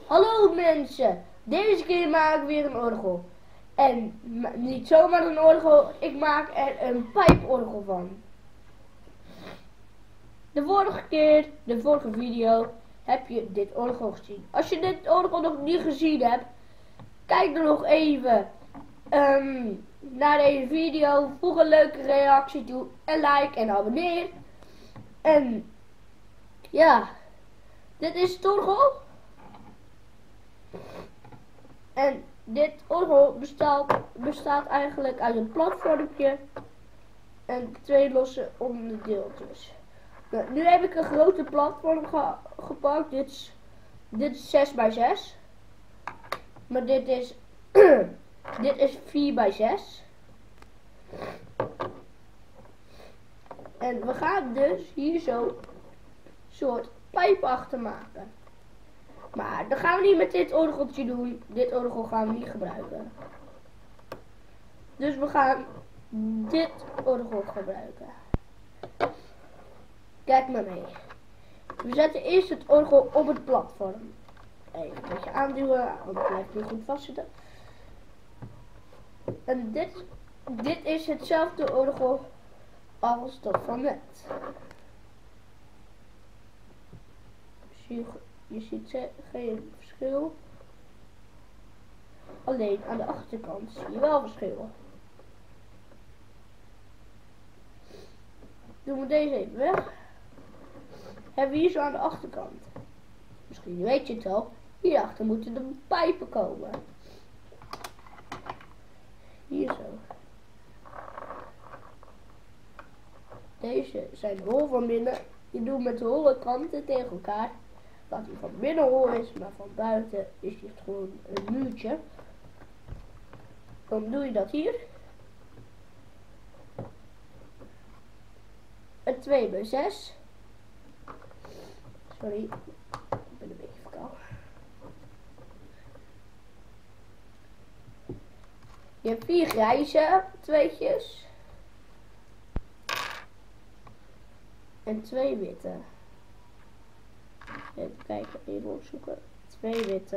Hallo mensen, deze keer maak ik weer een orgel. En niet zomaar een orgel, ik maak er een pijporgel van. De vorige video, heb je dit orgel gezien. Als je dit orgel nog niet gezien hebt, kijk er nog even naar deze video. Voeg een leuke reactie toe en like en abonneer. En ja, dit is het orgel. En dit orgel bestaat eigenlijk uit een platformpje en twee losse onderdeeltjes. Nou, nu heb ik een grote platform gepakt. Dit is 6 bij 6. Maar dit is, dit is 4 bij 6. En we gaan dus hier zo soort pijp achter maken. Maar dat gaan we niet met dit orgeltje doen. Dit orgel gaan we niet gebruiken. Dus we gaan dit orgel gebruiken. Kijk maar mee. We zetten eerst het orgel op het platform. Even een beetje aanduwen, want het blijft niet goed vastzitten. En dit is hetzelfde orgel als dat van net. Je ziet geen verschil. Alleen aan de achterkant zie je wel verschil. Doen we deze even weg. Hebben we hier zo aan de achterkant. Misschien weet je het al. Hierachter moeten de pijpen komen. Hier zo. Deze zijn hol van binnen. Je doet met de holle kanten tegen elkaar. Dat hij van binnen hol is, maar van buiten is hij gewoon een muurtje. Dan doe je dat hier. Een 2 bij 6. Sorry, ik ben een beetje verkouden. Je hebt 4 grijze tweetjes. En 2 witte. Even kijken, even opzoeken. 2 witte.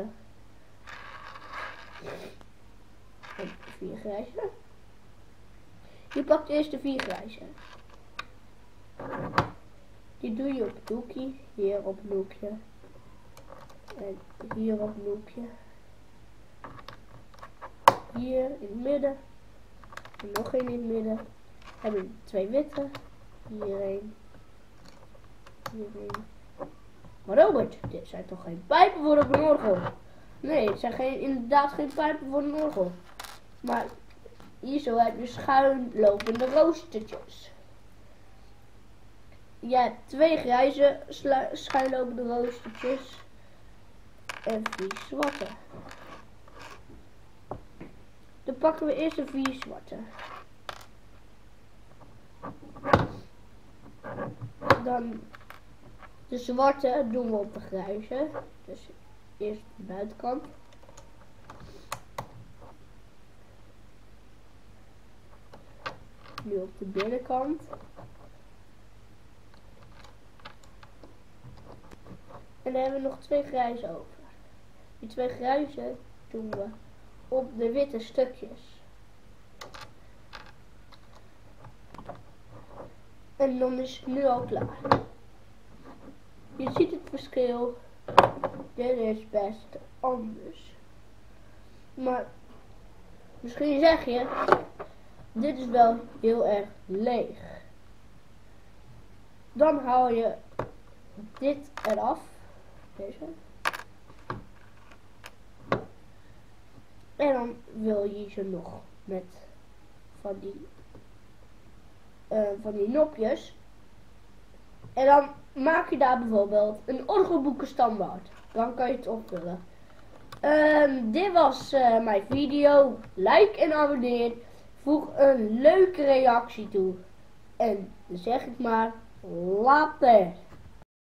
En 4 grijze. Je pakt eerst de 4 grijze. Die doe je op het hoekje. Hier op een hoekje. En hier op een hoekje. Hier in het midden. En nog één in het midden. Hebben we 2 witte. Hierheen. Hierheen. Maar Robert, dit zijn toch geen pijpen voor een orgel? Nee, het zijn inderdaad geen pijpen voor een orgel. Maar hier zo heb je schuin lopende roostertjes. Je hebt 2 grijze schuinlopende roostertjes en 4 zwarte. Dan pakken we eerst de 4 zwarte. Dan de zwarte doen we op de grijze. Dus eerst de buitenkant. Nu op de binnenkant. En dan hebben we nog 2 grijze over. Die 2 grijze doen we op de witte stukjes. En dan is het nu al klaar. Je ziet het verschil. Dit is best anders. Maar misschien zeg je, dit is wel heel erg leeg. Dan haal je dit eraf. Deze. En dan wil je ze nog met van die nopjes. En dan maak je daar bijvoorbeeld een orgelboekenstandaard. Dan kan je het opvullen. Dit was mijn video. Like en abonneer. Voeg een leuke reactie toe. En dan zeg ik maar later.